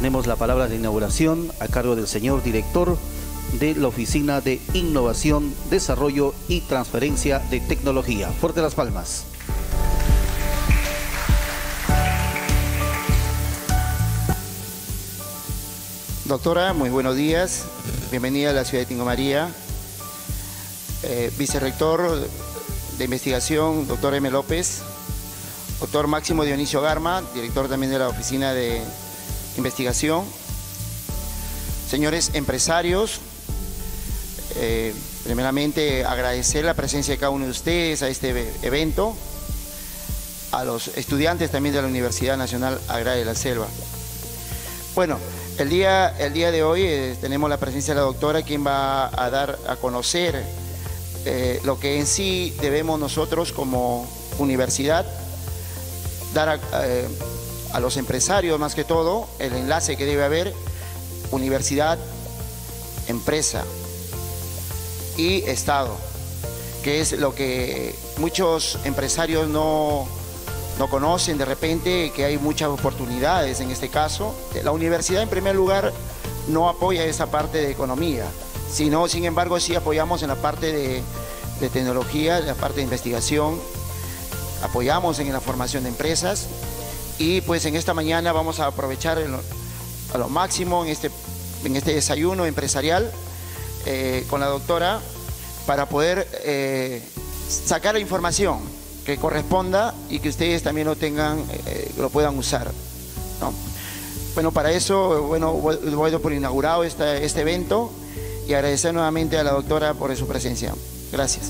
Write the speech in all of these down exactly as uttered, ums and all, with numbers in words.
tenemos la palabra de inauguración a cargo del señor director de la Oficina de Innovación, Desarrollo y Transferencia de Tecnología. Fuerte las palmas. Doctora, muy buenos días. Bienvenida a la ciudad de Tingo María. Eh, vicerrector de investigación, doctor M. López. Doctor Máximo Dionisio Garma, director también de la Oficina de Investigación. Señores empresarios, eh, primeramente agradecer la presencia de cada uno de ustedes a este evento, a los estudiantes también de la Universidad Nacional Agraria de la Selva. Bueno, el día, el día de hoy eh, tenemos la presencia de la doctora, quien va a dar a conocer eh, lo que en sí debemos nosotros como universidad dar a, eh, a los empresarios, más que todo, el enlace que debe haber universidad, empresa y Estado, que es lo que muchos empresarios no, no conocen de repente, que hay muchas oportunidades en este caso. La universidad, en primer lugar, no apoya esa parte de economía, sino, sin embargo, sí apoyamos en la parte de, de tecnología, en la parte de investigación, apoyamos en la formación de empresas y pues en esta mañana vamos a aprovechar el, a lo máximo en este, en este desayuno empresarial eh, con la doctora para poder eh, sacar la información que corresponda y que ustedes también lo tengan, eh, lo puedan usar, ¿no? Bueno, para eso, bueno, voy por inaugurado este, este evento y agradecer nuevamente a la doctora por su presencia. Gracias.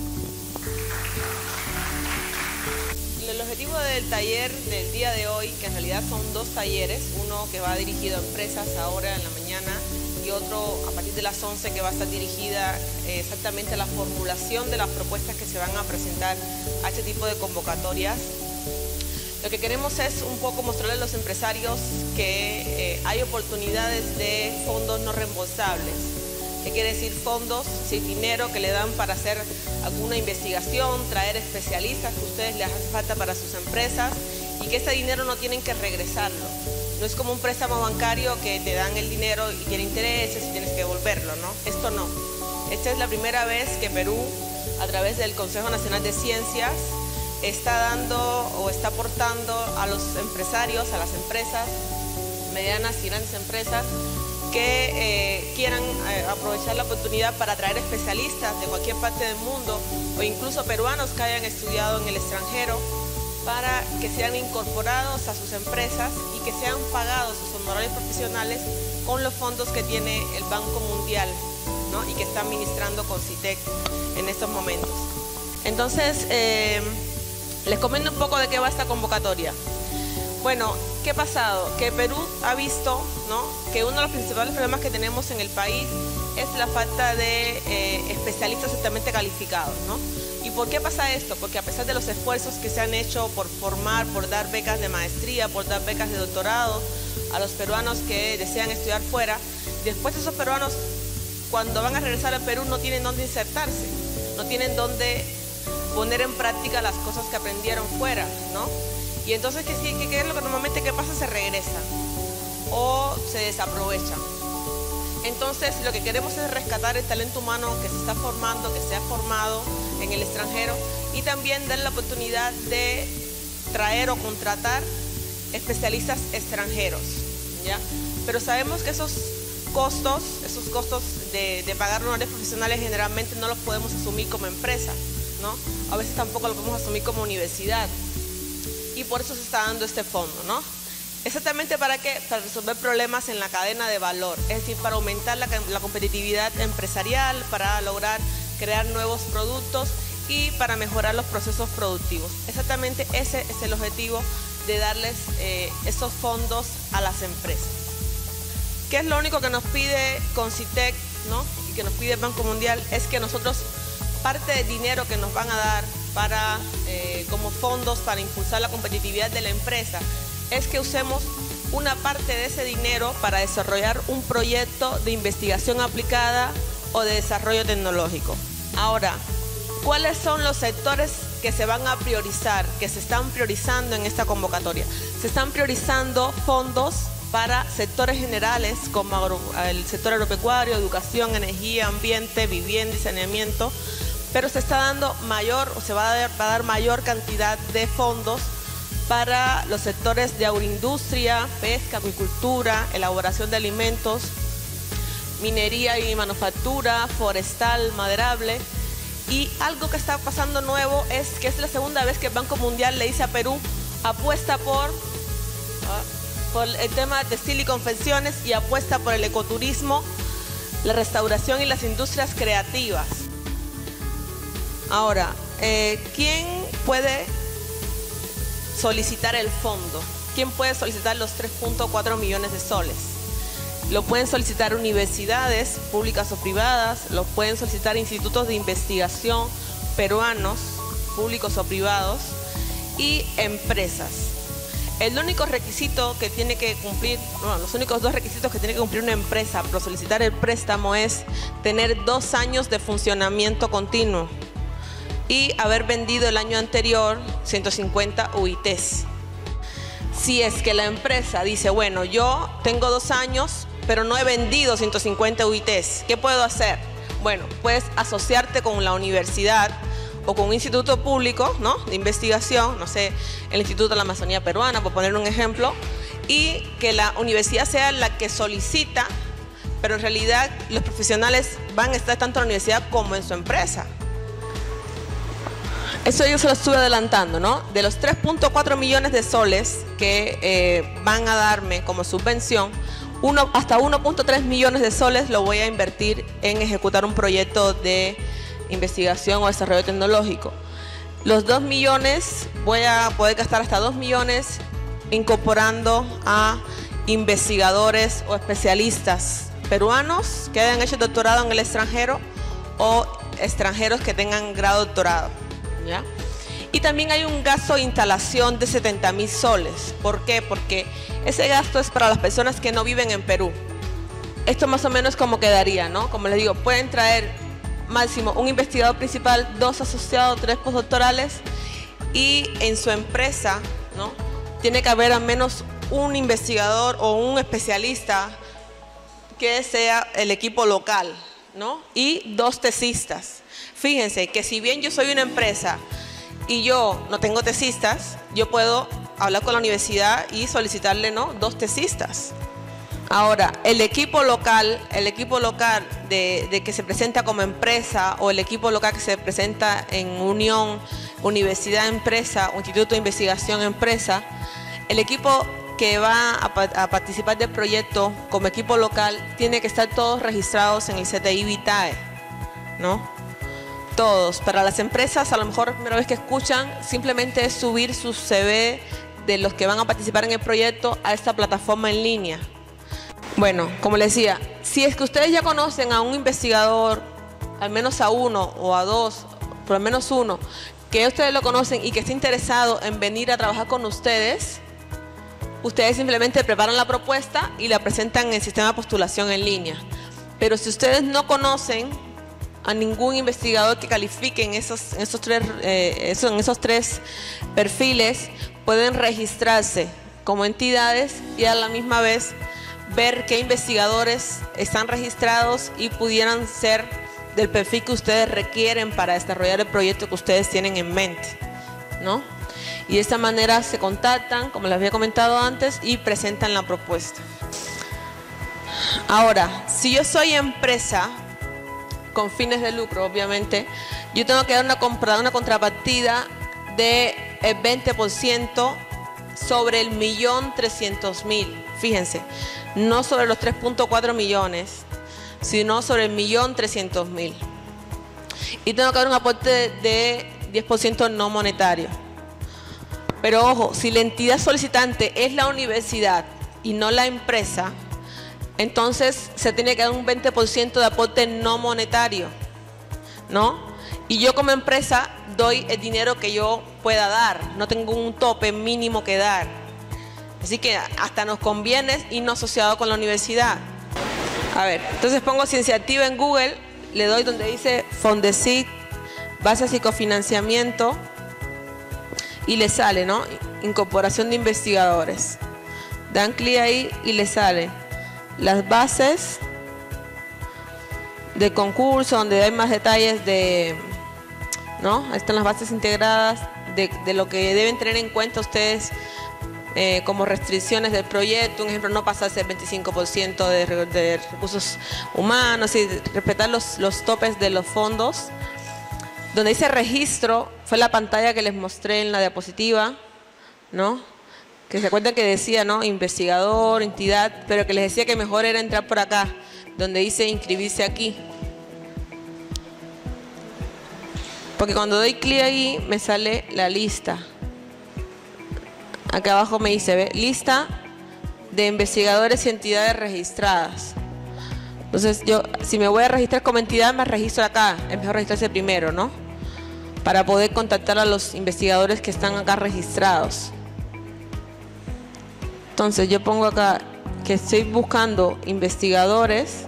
El objetivo del taller del día de hoy, que en realidad son dos talleres, uno que va dirigido a empresas ahora en la mañana y otro a partir de las once que va a estar dirigida eh, exactamente a la formulación de las propuestas que se van a presentar a este tipo de convocatorias. Lo que queremos es un poco mostrarles a los empresarios que eh, hay oportunidades de fondos no reembolsables. ¿Qué quiere decir fondos? Sí, dinero que le dan para hacer alguna investigación, traer especialistas que a ustedes les hace falta para sus empresas y que ese dinero no tienen que regresarlo. No es como un préstamo bancario que te dan el dinero y tiene intereses y tienes que devolverlo, ¿no? Esto no. Esta es la primera vez que Perú, a través del Consejo Nacional de Ciencias, está dando o está aportando a los empresarios, a las empresas, medianas y grandes empresas, que eh, quieran eh, aprovechar la oportunidad para traer especialistas de cualquier parte del mundo o incluso peruanos que hayan estudiado en el extranjero para que sean incorporados a sus empresas y que sean pagados sus honorarios profesionales con los fondos que tiene el Banco Mundial, ¿no? Y que está administrando Concitec en estos momentos. Entonces, eh, les comento un poco de qué va esta convocatoria. Bueno, ¿qué ha pasado? Que Perú ha visto, ¿no?, que uno de los principales problemas que tenemos en el país es la falta de eh, especialistas altamente calificados, ¿no? ¿Y por qué pasa esto? Porque a pesar de los esfuerzos que se han hecho por formar, por dar becas de maestría, por dar becas de doctorado a los peruanos que desean estudiar fuera, después esos peruanos, cuando van a regresar al Perú, no tienen dónde insertarse, no tienen dónde poner en práctica las cosas que aprendieron fuera, ¿no? Y entonces, ¿qué, qué, qué es lo que normalmente qué pasa? Se regresa o se desaprovecha. Entonces, lo que queremos es rescatar el talento humano que se está formando, que se ha formado en el extranjero y también dar la oportunidad de traer o contratar especialistas extranjeros, ¿ya? Pero sabemos que esos costos, esos costos de, de pagar honorarios profesionales generalmente no los podemos asumir como empresa, ¿no? A veces tampoco lo podemos asumir como universidad. Y por eso se está dando este fondo, ¿no? ¿Exactamente para qué? Para resolver problemas en la cadena de valor, es decir, para aumentar la, la competitividad empresarial, para lograr crear nuevos productos y para mejorar los procesos productivos. Exactamente ese es el objetivo de darles eh, esos fondos a las empresas. ¿Qué es lo único que nos pide Concitec, ¿no?, y que nos pide el Banco Mundial? Es que nosotros, parte del dinero que nos van a dar para, eh, como fondos para impulsar la competitividad de la empresa, es que usemos una parte de ese dinero para desarrollar un proyecto de investigación aplicada o de desarrollo tecnológico. Ahora, ¿cuáles son los sectores que se van a priorizar, que se están priorizando en esta convocatoria? Se están priorizando fondos para sectores generales como agro, el sector agropecuario, educación, energía, ambiente, vivienda y saneamiento, pero se está dando mayor, o se va a dar, va a dar mayor cantidad de fondos para los sectores de agroindustria, pesca, acuicultura, elaboración de alimentos, minería y manufactura, forestal, maderable. Y algo que está pasando nuevo es que es la segunda vez que el Banco Mundial le dice a Perú, apuesta por, por el tema de textil y confecciones y apuesta por el ecoturismo, la restauración y las industrias creativas. Ahora, eh, ¿quién puede solicitar el fondo? ¿Quién puede solicitar los tres punto cuatro millones de soles? Lo pueden solicitar universidades públicas o privadas, lo pueden solicitar institutos de investigación peruanos, públicos o privados, y empresas. El único requisito que tiene que cumplir, bueno, los únicos dos requisitos que tiene que cumplir una empresa para solicitar el préstamo es tener dos años de funcionamiento continuo y haber vendido el año anterior ciento cincuenta U I Ts. Si es que la empresa dice, bueno, yo tengo dos años, pero no he vendido ciento cincuenta U I Ts, ¿qué puedo hacer? Bueno, puedes asociarte con la universidad o con un instituto público, ¿no?, de investigación, no sé, el Instituto de la Amazonía Peruana, por poner un ejemplo, y que la universidad sea la que solicita, pero en realidad los profesionales van a estar tanto en la universidad como en su empresa. Eso yo se lo estuve adelantando, ¿no? De los tres punto cuatro millones de soles que eh, van a darme como subvención, uno, hasta uno punto tres millones de soles lo voy a invertir en ejecutar un proyecto de investigación o desarrollo tecnológico. Los dos millones, voy a poder gastar hasta dos millones incorporando a investigadores o especialistas peruanos que hayan hecho doctorado en el extranjero o extranjeros que tengan grado de doctorado, ¿ya? Y también hay un gasto de instalación de setenta mil soles. ¿Por qué? Porque ese gasto es para las personas que no viven en Perú. Esto más o menos como quedaría, ¿no? Como les digo, pueden traer máximo un investigador principal, dos asociados, tres postdoctorales, y en su empresa, ¿no?, tiene que haber al menos un investigador o un especialista que sea el equipo local, ¿no?, y dos tesistas. Fíjense que si bien yo soy una empresa y yo no tengo tesistas, yo puedo hablar con la universidad y solicitarle, ¿no?, dos tesistas. Ahora, el equipo local, el equipo local de, de que se presenta como empresa o el equipo local que se presenta en unión, universidad, empresa o instituto de investigación, empresa, el equipo que va a, a participar del proyecto como equipo local tiene que estar todos registrados en el C T I Vitae, ¿no? Todos. Para las empresas, a lo mejor la primera vez que escuchan, simplemente es subir su C V de los que van a participar en el proyecto a esta plataforma en línea. Bueno, como les decía, si es que ustedes ya conocen a un investigador, al menos a uno o a dos, por al menos uno, que ustedes lo conocen y que esté interesado en venir a trabajar con ustedes, ustedes simplemente preparan la propuesta y la presentan en el sistema de postulación en línea. Pero si ustedes no conocen a ningún investigador que califique en esos, en esos, tres, eh, eso, en esos tres perfiles, pueden registrarse como entidades y a la misma vez ver qué investigadores están registrados y pudieran ser del perfil que ustedes requieren para desarrollar el proyecto que ustedes tienen en mente, ¿no? Y de esta manera se contactan, como les había comentado antes, y presentan la propuesta. Ahora, si yo soy empresa con fines de lucro, obviamente, yo tengo que dar una, compra, una contrapartida del veinte por ciento sobre el millón trescientos mil. Fíjense, no sobre los tres punto cuatro millones, sino sobre el millón trescientos mil. Y tengo que dar un aporte de diez por ciento no monetario. Pero ojo, si la entidad solicitante es la universidad y no la empresa, entonces se tiene que dar un veinte por ciento de aporte no monetario, ¿no? Y yo como empresa doy el dinero que yo pueda dar, no tengo un tope mínimo que dar. Así que hasta nos conviene irnos asociado con la universidad. A ver, entonces pongo Cienciactiva en Google, le doy donde dice Fondesit, base psicofinanciamiento y le sale, ¿no? Incorporación de investigadores. Dan clic ahí y les sale las bases de concurso, donde hay más detalles de, ¿no? Ahí están las bases integradas de, de lo que deben tener en cuenta ustedes eh, como restricciones del proyecto. Un ejemplo, no pasarse el veinticinco por ciento de, de recursos humanos y respetar los, los topes de los fondos. Donde dice registro, fue la pantalla que les mostré en la diapositiva, ¿no? Que se acuerdan que decía, ¿no? Investigador, entidad, pero que les decía que mejor era entrar por acá, donde dice inscribirse aquí. Porque cuando doy clic ahí, me sale la lista. Acá abajo me dice, ¿ve? Lista de investigadores y entidades registradas. Entonces, yo, si me voy a registrar como entidad, me registro acá. Es mejor registrarse primero, ¿no? Para poder contactar a los investigadores que están acá registrados. Entonces, yo pongo acá que estoy buscando investigadores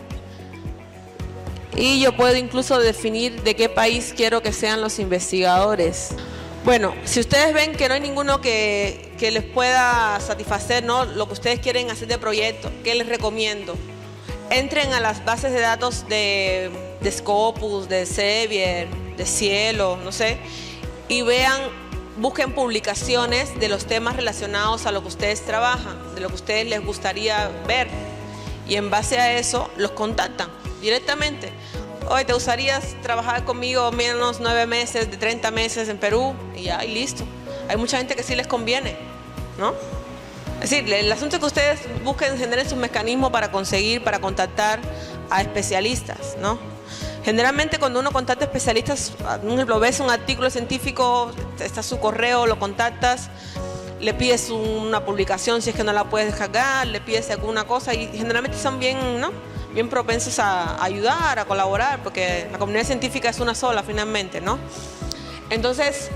y yo puedo incluso definir de qué país quiero que sean los investigadores. Bueno, si ustedes ven que no hay ninguno que, que les pueda satisfacer, ¿no?, lo que ustedes quieren hacer de proyecto, ¿qué les recomiendo? Entren a las bases de datos de, de Scopus, de Sevier, de Cielo, no sé, y vean, busquen publicaciones de los temas relacionados a lo que ustedes trabajan, de lo que a ustedes les gustaría ver, y en base a eso los contactan directamente. Oye, ¿te gustaría trabajar conmigo menos nueve meses, de treinta meses en Perú? Y ya, y listo. Hay mucha gente que sí les conviene, ¿no? Es decir, el asunto es que ustedes busquen, generen sus mecanismos para conseguir, para contactar a especialistas, ¿no? Generalmente cuando uno contacta a especialistas, por ejemplo, ves un artículo científico, está su correo, lo contactas, le pides una publicación si es que no la puedes descargar, le pides alguna cosa y generalmente son bien, ¿no?, bien propensos a ayudar, a colaborar, porque la comunidad científica es una sola finalmente, ¿no? Entonces,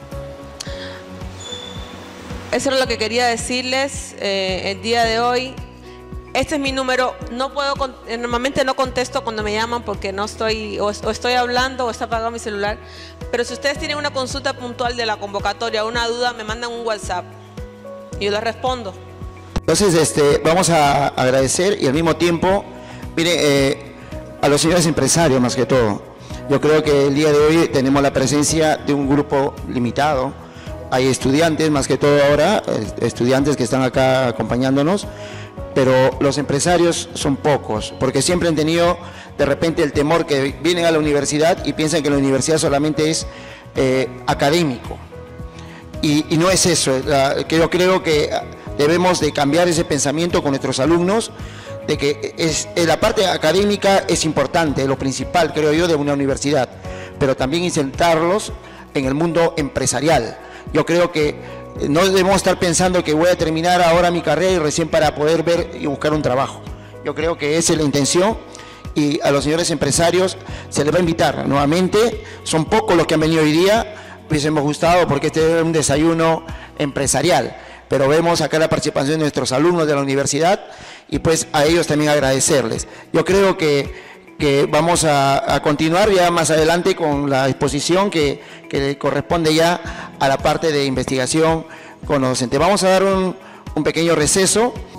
eso es lo que quería decirles eh, el día de hoy. Este es mi número. No puedo, normalmente no contesto cuando me llaman porque no estoy, o, o estoy hablando o está apagado mi celular. Pero si ustedes tienen una consulta puntual de la convocatoria o una duda, me mandan un WhatsApp y yo les respondo. Entonces, este, vamos a agradecer y al mismo tiempo, mire, eh, a los señores empresarios más que todo. Yo creo que el día de hoy tenemos la presencia de un grupo limitado. Hay estudiantes, más que todo ahora, estudiantes que están acá acompañándonos, pero los empresarios son pocos, porque siempre han tenido de repente el temor que vienen a la universidad y piensan que la universidad solamente es eh, académico. Y, y no es eso, la, que yo creo que debemos de cambiar ese pensamiento con nuestros alumnos, de que es, la parte académica es importante, lo principal, creo yo, de una universidad, pero también insertarlos en el mundo empresarial. Yo creo que no debemos estar pensando que voy a terminar ahora mi carrera y recién para poder ver y buscar un trabajo. Yo creo que esa es la intención y a los señores empresarios se les va a invitar nuevamente. Son pocos los que han venido hoy día, les hemos gustado porque este es un desayuno empresarial, pero vemos acá la participación de nuestros alumnos de la universidad y pues a ellos también agradecerles. Yo creo que que vamos a, a continuar ya más adelante con la exposición que, que corresponde ya a la parte de investigación con los docentes. Vamos a dar un, un pequeño receso.